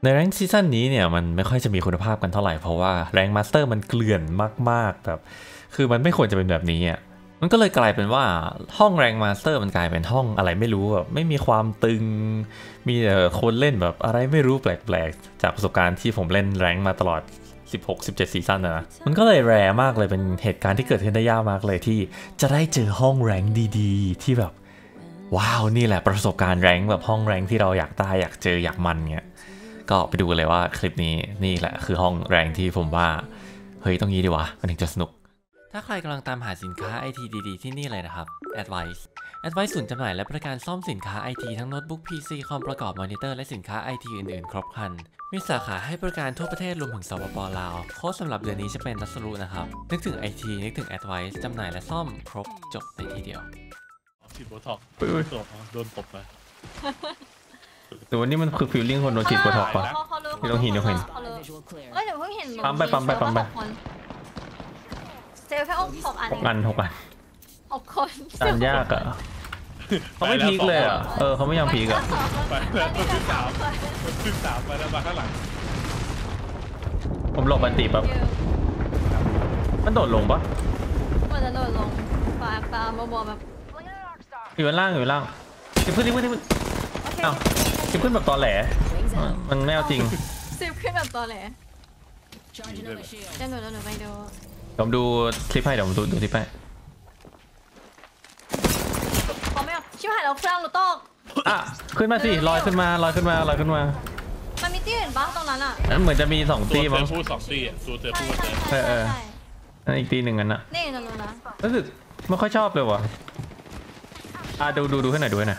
ในแรงค์ซีซั่นนี้เนี่ยมันไม่ค่อยจะมีคุณภาพกันเท่าไหร่เพราะว่าแรงค์มาสเตอร์มันเกลื่อนมากๆแบบคือมันไม่ควรจะเป็นแบบนี้อ่ะมันก็เลยกลายเป็นว่าห้องแรงค์มาสเตอร์มันกลายเป็นห้องอะไรไม่รู้แบบไม่มีความตึงมีแต่คนเล่นแบบอะไรไม่รู้แปลกๆจากประสบการณ์ที่ผมเล่นแรงค์มาตลอด16-17ซีซั่นนะมันก็เลยแรร์มากเลยเป็นเหตุการณ์ที่เกิดขึ้นได้ยากมากเลยที่จะได้เจอห้องแรงค์ดีๆที่แบบว้าวนี่แหละประสบการณ์แรงค์แบบห้องแรงค์ที่เราอยากได้อยากเจออยากมันเงี้ยก็ไปดูกันเลยว่าคลิปนี้นี่แหละคือห้องแรงค์ที่ผมว่าเฮ้ยต้องงี้ดีวะมันถึงจะสนุกถ้าใครกำลังตามหาสินค้า IT ดีๆที่นี่เลยนะครับ Advice ศูนย์จำหน่ายและบริการซ่อมสินค้า IT ทั้งโน้ตบุ๊ก PC คอมประกอบมอนิเตอร์และสินค้า IT อื่นๆครบครันมีสาขาให้บริการทั่วประเทศรวมถึงสปป.ลาวโค้ดสำหรับเดือนนี้จะเป็นทัสรุนะครับนึกถึง IT นึกถึง Advice จำหน่ายและซ่อมครบจบในที่เดียวฉีดโบท็อกซ์โดนตบมาแต่วันนี้มันคือฟีลลิ่งคนโดนฉีดโบท็อกซ์ป่ะไม่ต้องเห็นเห็นเอ้ยเดี๋ยวเพิ่งเห็นปั๊มไปเซลแค่6 อัน6 คนตันยากอ่ะเขาไม่พีกเลยอ่ะเขาไม่ยอมพีกอ่ะไปแล้วตัวที่สามมาแล้วมาข้างหลังผมหลบบันตีปั๊บมันโดดลงปะมันจะโดดลงปลาบัวแบบอยู่ล่างสิบขึ้นอ้าวสิบขึ้นแบบตอแหลมันไม่เอาจริงสิบขึ้นแบบตอแหลเดี๋ยวหนูไปดูผมดูคลิปให้เดี๋ยวผมดูคลิปให้เขาไม่เอาชิบหายแล้วเครื่องหนูตกขึ้นมาสิลอยขึ้นมามันมีที่อื่นบ้างตรงนั้นอ่ะนั้นเหมือนจะมี2 ตีมั้งพูด2 ตีอ่ะตัวเธอพูดนั่นอีกตีหนึ่งกันนะนี่ตรงนู้นนะรู้สึกไม่ค่อยชอบเลยว่ะดูให้หน่อยเ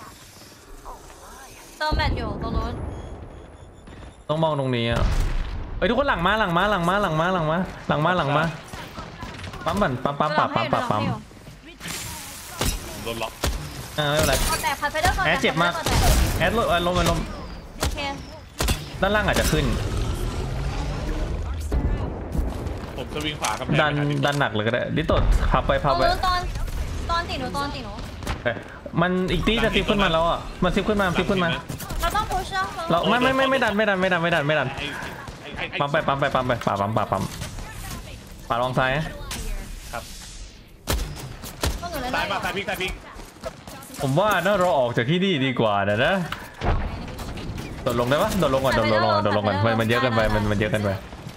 ติมแมทอยู่ตรงนู้นต้องมองตรงนี้อ่ะทุกคนหลังมาปั๊มปั่นปั๊มโดนล็อกไม่เป็นไรแอดเจ็บมากแอดลมด้านล่างอาจจะขึ้นผมสวิงขวากับดันหนักเลยก็ได้ดิโต้พับไปตอนตีหนูมันอีกตีจะซิปขึ้นมาแล้วอ่ะมันซิปขึ้นมาเราต้องพุชเราไม่ดันปั๊มไปป่าลองซ้ายครับซ้ายพลิกผมว่าน่าเราออกจากที่นี่ดีกว่านะโดดลงได้ปะโดดลงก่อนมันเยอะกันไปมันเยอะกันไป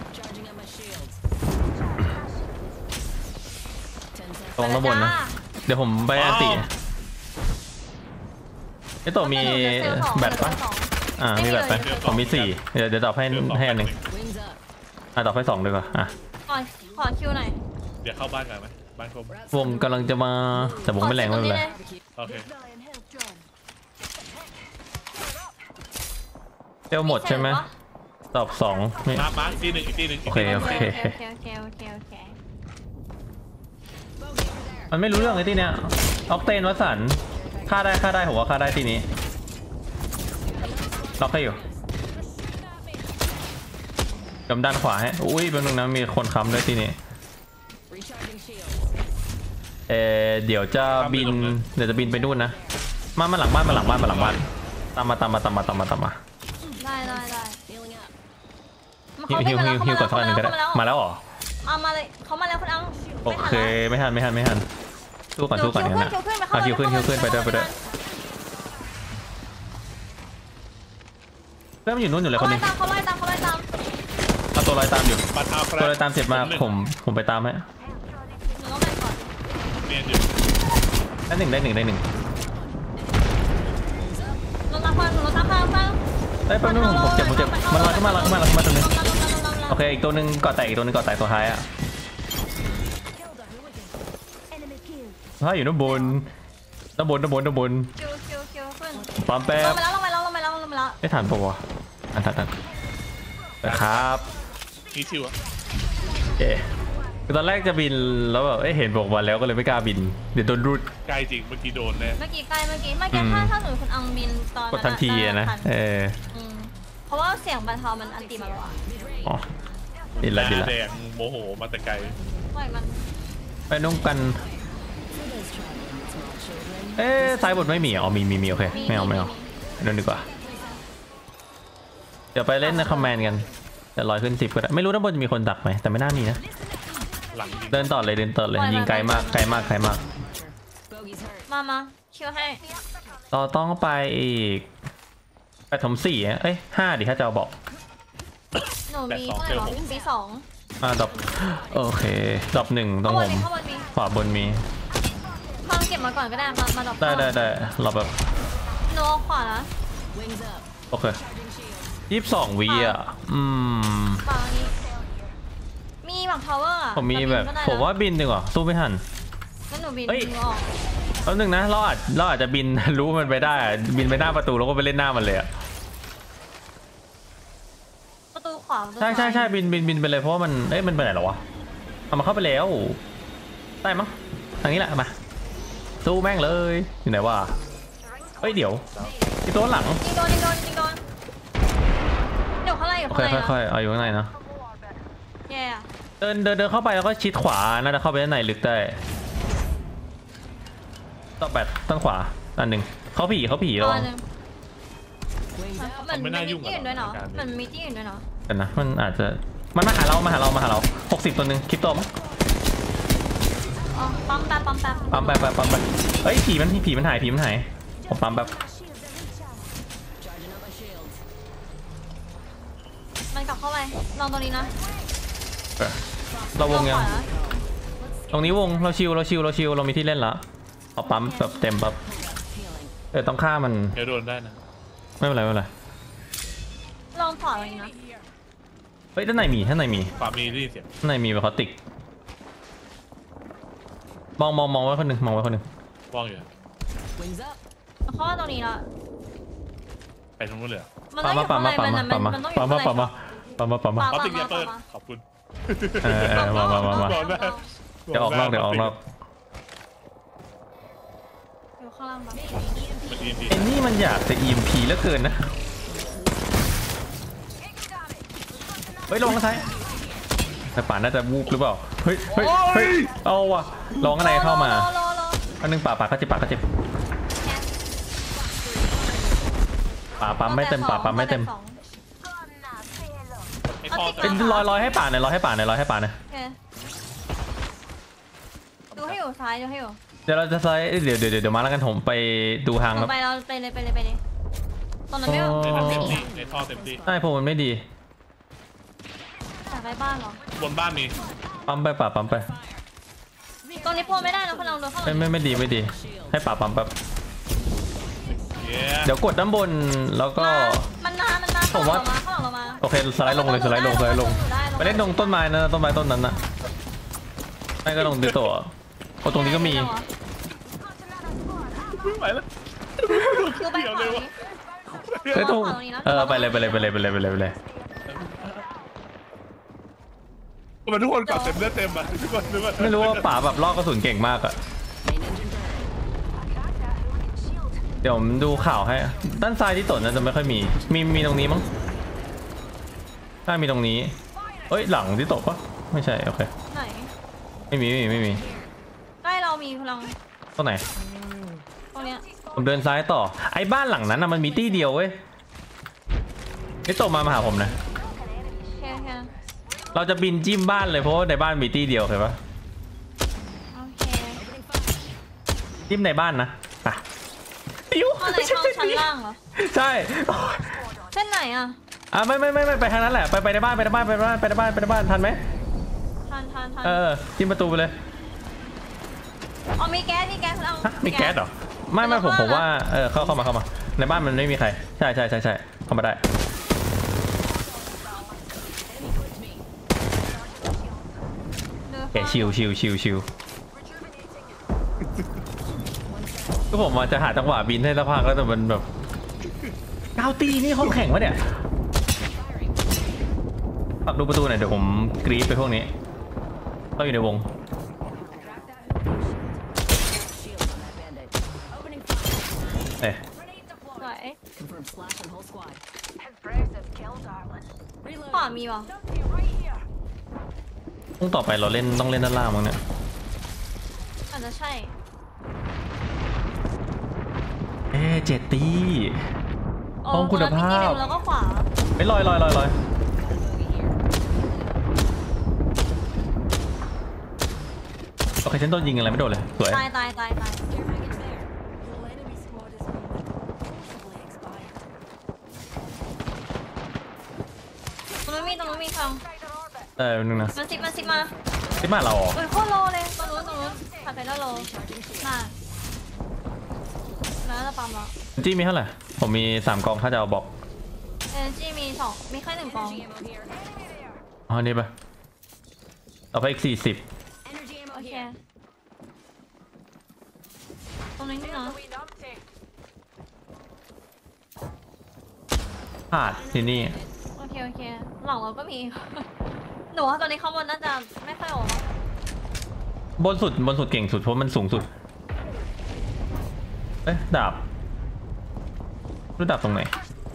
ตรงข้างบนนะเดี๋ยวผมไปอันตีไอตัวมีแบตปะมีแบตไปผมมี4เดี๋ยวตอบให้อันหนึ่งตอบให้2ดีกว่าขอคิวหน่อยเดี๋ยวเข้าบ้านกันไหมบ้านผมวงกำลังจะมาแต่วงไม่แรงไม่เป็นไรโอเคเที่ยวหมดใช่ไหมตอบ2 นี่มาอีกตีหนึ่งโอเคมันไม่รู้เรื่องไอ้ที่เนี้ยออกเตนวัสันฆ่าได้ผมว่าฆ่าได้ที่นี้ล็อกให้อยู่กำด้านขวาให้อุ้ยเป็นหนึ่งนะมีคนค้ำด้วยที่นี้เดี๋ยวจะบินไปนู่นนะมาหลังบ้านตามมาได้ฮิวก่อนสักหนึ่งก็ได้มาแล้วหรอมาเลยเขามาแล้วคุณอังโอเคไม่ทันสู้ก่อนอย่างนั้นคิวขึ้นไปด้วยเพื่อนมันอยู่นู่นอยู่เลยคนนี้เขาไล่ตามตัวลอยตามอยู่ตัวลอยตามเสร็จมาผมไปตามให้ได้หนึ่งได้1 รถตามฟังได้แป๊บนึงผมเจ็บมันลอยขึ้นมาตรงนี้โอเคอีกตัวหนึ่งก่อแตกตัวท้ายอ่ะถ้าอยู่ด้านบนปั๊มแป๊บลงมาแล้วไม่ทันปะวะทันครับนี่ชิวอ่ะตอนแรกจะบินแล้วแบบเห็นบอกมาแล้วก็เลยไม่กล้าบินเดี๋ยวโดนรูดใกล้จริงเมื่อกี้โดนเลยเมื่อกี้ถ้าหนูคุณอังบินตอนกดทันทีนะเพราะว่าเสียงบรรเทามันอันตีมาแล้วดีละแดงโมโหมาแต่ไกลไปนุ่งกันซ้ายบนไม่มีมีโอเคไม่เอาเดินดีกว่าเดี๋ยวไปเล่นในคอมแมนด์กันเดี๋ยวลอยขึ้น10ก็ได้ไม่รู้ด้านบนจะมีคนดักไหมแต่ไม่น่ามีนะหลังยิงเดินต่อเลยยิงไกลมากไกลมากไกลมากมาคิวให้เราต้องไปอีกไปถม4เอ้ย5ดิถ้าจะเอาบอกหนูมีเท่าไหร่หรอมี2 ดรอปโอเคดรอป1ตรข้าง งบผนมมีข้างบนมีขวาบนมีข้างเก็บมาก่อนก็ได้มาดรอปได้เราแบบหนูเอาขวานะโอเค22วิอ่ะฝั่งนี้มีแบบทาวเวอร์อะผมมีแบบผมว่าบินดีกว่าสู้ไม่ทันงั้นหนูบินเฮ้ยหนูออกแป๊บนึงนะเราอาจจะบิน รู้มันไปได้อะบินไปหน้าประตูแล้วก็ไปเล่นหน้ามันเลยอ่ะประตูขวาใช่บินไปเลยเพราะว่ามันมันไปไหนหรอวะเอามาเข้าไปแล้วได้มั้งทางนี้แหละมาสู้แม่งเลยอยู่ไหนวะเฮ้ยเดี๋ยวที่โต๊ะหลังยิงโดนเดี๋ยวข้างในอยู่โอข้างเคในค่อยๆเอาอยู่ข้างในนะแย่เดินเข้าไปแล้วก็ชิดขวาน่าจะเข้าไปด้านในลึกได้ต่อแปดต้นขวาอันหนึ่งเขาผีระวังมันมีที่อื่นด้วยเนาะมันมีที่อื่นด้วยเนาะกันนะมันอาจจะมันมาหาเรา60ตัวหนึ่งคลิปโตมั้งอ๋อปั๊มแป๊บปั๊มไปเฮ้ยผีมันหายผมปั๊มแบบมันกลับเข้าไปลองตรงนี้นะเราวงยังตรงนี้วงเราชิวเรามีที่เล่นละเอาปั๊มแบบเต็มแบบต้องฆ่ามันเดี๋ยวโดนได้นะไม่เป็นไรลองขวาตรงนี้นะเฮ้ยด้านในมีฝ่ามีได้ยินเสียงด้านในมีแบบเขาติกมองไว้คนหนึ่งว่างอยู่เข้ามาตรงนี้ละไปตรงนู้นเลยมันต้องอยู่ข้างในมันต้องอยู่ข้างในปั๊มเขาติดยาเปิดขอบคุณมาเดี๋ยวออกนอกอยู่ข้างล่างบ้างมันดีดีไอ้นี่มันอยากจะ EMP เหลือเกินนะเฮ้ยลงซ้ายแต่ป่านน่าจะวูบหรือเปล่าเฮ้ยเอาว่ะลองอะไรเข้ามาอันนึงป่าก็เจ็บป่าปั๊มไม่เต็มไอ้คอเป็นรอยให้ป่าหน่อยดูให้อยู่ซ้ายดูให้อยู่เดี๋ยวเราจะไซด์เดี๋ยวมาแล้วกันผมไปดูทางครับไปเราไปเลยตอนนั้นไม่ในนั้นเต็มที่ในท่อเต็มที่ใช่ผมมันไม่ดีจากไปบ้านเหรอบนบ้านมีปั๊มไปตรงนี้พูดไม่ได้นะพลังโดนข้างหลังไม่ดีให้ป่าปั๊มแบบเย้เดี๋ยวกดด้านบนแล้วก็มันมาข้างหลังเรามาโอเคสไลด์ลงไปเล่นตรงต้นไม้นะต้นนั้นนะไม่ก็ตรงตัวโอ้ตรงนี้ก็มีไม่ไหวแล้วคือไปขวานี้เฮ้ยตรงไปเลยมันทุกคนกอดเต็มเลือดเต็มอ่ะทุกคนนึกว่าไม่รู้ว่าป่าแบบลอกกระสุนเก่งมากอะเดี๋ยวผมดูข่าวให้ด้านซ้ายที่ตนน่าจะไม่ค่อยมีตรงนี้มั้งถ้ามีตรงนี้เอ้ยหลังที่ตกปะไม่ใช่โอเคไหนไม่มีใกล้เรามีพลังตรงไหนตรงเนี้ยผมเดินซ้ายต่อไอ้บ้านหลังนั้นน่ะมันมีตี้เดียวเว้ยนี่ตกมาหาผมนะแค่เราจะบินจิ้มบ้านเลยเพราะว่าในบ้านมีตี้เดียวเห็นปะโอเคจิ้มในบ้านนะอ่ะปิ้วห้องไหนห้องชั้นล่างเหรอใช่เส้นไหนอ่ะไม่ไปทางนั้นแหละไปในบ้านทันไหมทันจิ้มประตูไปเลยอ๋อมีแก๊สพลังมีแก๊สเหรอไม่ผมว่าเข้ามาในบ้านมันไม่มีใครใช่เข้ามาได้แกชิวก็ผมจะหาจังหวะบินให้สักพักแล้วแต่มันแบบ9 ตีนี่ห้องแข่งวะเนี่ยฝากดูประตูหน่อยเดี๋ยวผมกรี๊ดไปพวกนี้ก็อยู่ในวงสวย ขวามีป่ะต้องต่อไปเราต้องเล่นด้านล่างมั้งเนี่ยอาจจะใช่ 7 ตีห้องคุณภาพแล้วก็ขวาไปลอยโอเคฉันโดนยิงอะไรไม่โดนเลยสวยตายตรงนู้นมีทองนึงนะมันซิปมาที่บ้านเราอ๋อโอ้ยโคตรโลเลยตรงนู้นผ่านไปแล้วโลน่าแล้วจะปั๊มแล้วจี้มีเท่าไหร่ผมมี3 กองถ้าจะเอาบอกจีมี2มีแค่1 กองอ๋อนี่ปะเอาไปอีก40 โอเคตรงนี้นี่นะพลาดที่นี่โอเคหลังเราก็มี หนูว่าตอนนี้ข้างบนน่าจะไม่ค่อยออกบนสุดเก่งสุดเพราะมันสูงสุดเอ๊ะดาบรู้ดาบตรงไหน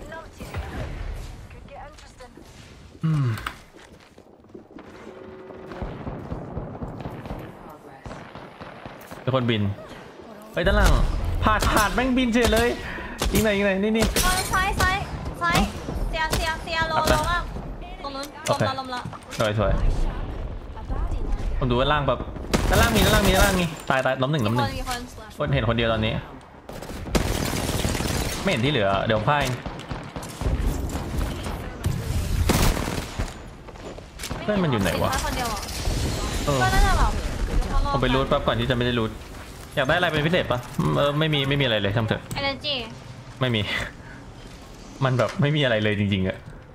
เป็นคนบินไปด้านล่างผาดแม่งบินเฉยเลยยิงไหนนี่ซ้ายเสียโลมากตรงนู้นลมละสวยผมดูด้านล่างแบบด้านล่างมีตายล้มหนึ่งกี่คนคนเห็นคนเดียวตอนนี้ไม่เห็นที่เหลือเดี๋ยวพ่ายเพื่อนมันอยู่ไหนวะคนเดียวก็น่าจะแบบผมไปรูทแป๊บก่อนที่จะไม่ได้รูทอยากได้อะไรเป็นพิเศษปะไม่มีอะไรเลยช่างเถอะ energy ไม่มี มันแบบไม่มีอะไรเลยจริงๆอะ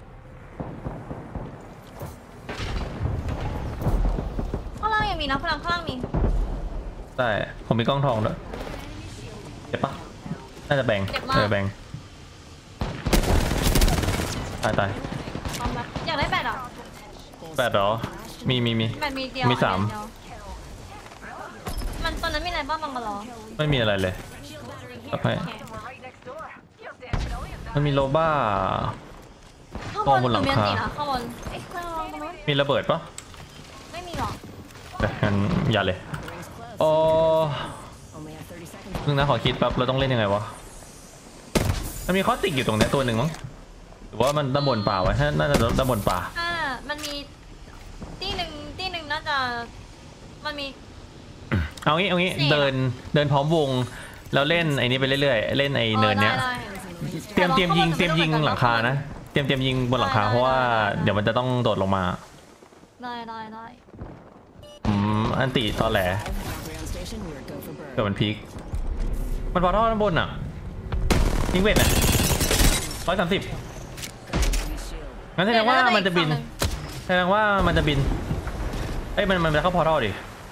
ข้างล่างยังมีนะข้างล่างมีใช่ผมมีกล้องทองด้วยเจ็บปะน่าจะแบ่งแบ่งตายอยากได้แบตอ่ะ 8เหรอมีแบตมีเดียวมี3 มันตอนนั้นมีอะไรบ้างมาหรอไม่มีอะไรเลยโอเคมันมีโลบ้าข้างบนหลังคาข้างบนมีระเบิดปะไม่มีหรองั้นอย่าเลยโอ้นึงนะขอคิดแป๊บเราต้องเล่นยังไงวะมันมีข้อติดอยู่ตรงนี้ตัวหนึ่งมั้งหรือว่ามันด้านบนป่าวะน่าจะด้านบนป่ามันมีที่หนึ่งน่าจะมันมีเอางี้เดินพร้อมวงแล้วเล่นไอ้นี้ไปเรื่อยๆเล่นไอ้เนินเนี้ยเตรียมยิงหลังคานะเตรียมยิงบนหลังคาเพราะว่าเดี๋ยวมันจะต้องโดดลงมาได้อันติตอนแหลเกิดมันพีคมันพอท่อด้านบนอ่ะยิงเวทอ่ะ130งั้นแสดงว่ามันจะบินเอ้ยมันจะเข้าพอท่อดิ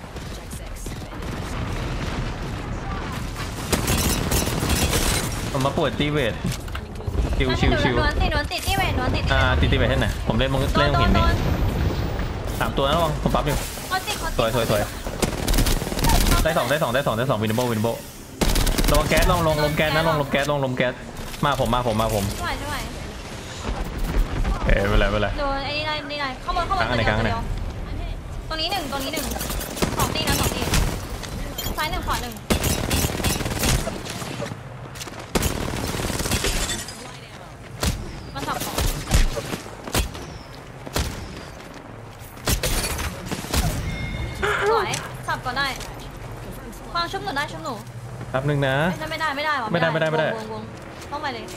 ผมมาปวดตีเวทชิวนวลติดที่เวทตีเวทที่ไหนผมเล่นหินนี่3 ตัวนะลองผมปั๊บอยู่สวยได้2วินโบลงแก๊สลงแก๊สนะลมแก๊สมาผมช่วยไม่เป็นไรโดนไอ้นี่ได้ข้างบนตรงนี้1 2 ตีนะ2 ตีซ้าย1 ขวา1มาสับของสวยสับก็ได้ฟังชุบหนูได้ชุบหนูแป๊บนึงนะไม่ได้วะไม่ได้วงต้องไปเลย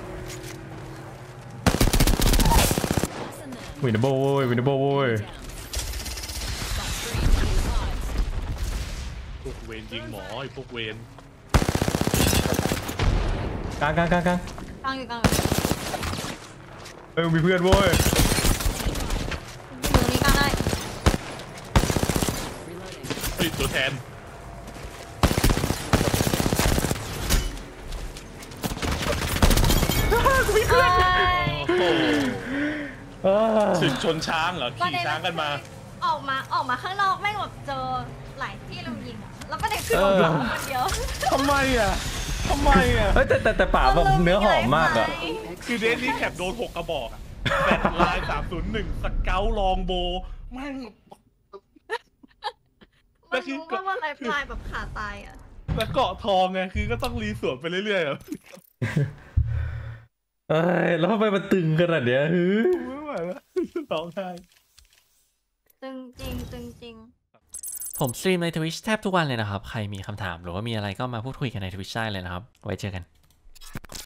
วินโบโว้ยพวกเวรยิงหมอไอ้พวกเวรกลางอยู่มีเพื่อนโว้ยอยู่นี่กลางได้เฮ้ยตัวแทนมีเพื่อนศึกชนช้างเหรอขี่ช้างกันมาออกมาข้างนอกแม่งแบบเจอหลายที่ลุมยิงอ่ะแล้วก็เด็กขึ้นรถคนเดียวทำไมอ่ะแต่ป่าแบบเนื้อหอมมากอ่ะคือเดนนี่แคปโดน6 กระบอกอ่ะ8 ลาย 301สเกลลองโบแม่งแล้วคือว่าอะไรปลายแบบขาตายอ่ะแล้วเกาะทองไงคือก็ต้องรีสวนไปเรื่อยๆอ่ะเอ้ยแล้วทำไมมันตึงขนาดเนี้ยฮึไม่ไหวแล้วร้องไห้ตึงจริงตึงจริงผมสตรีมใน Twitch แทบทุกวันเลยนะครับ ใครมีคำถามหรือว่ามีอะไรก็มาพูดคุยกันใน Twitch ได้เลยนะครับ ไว้เจอกัน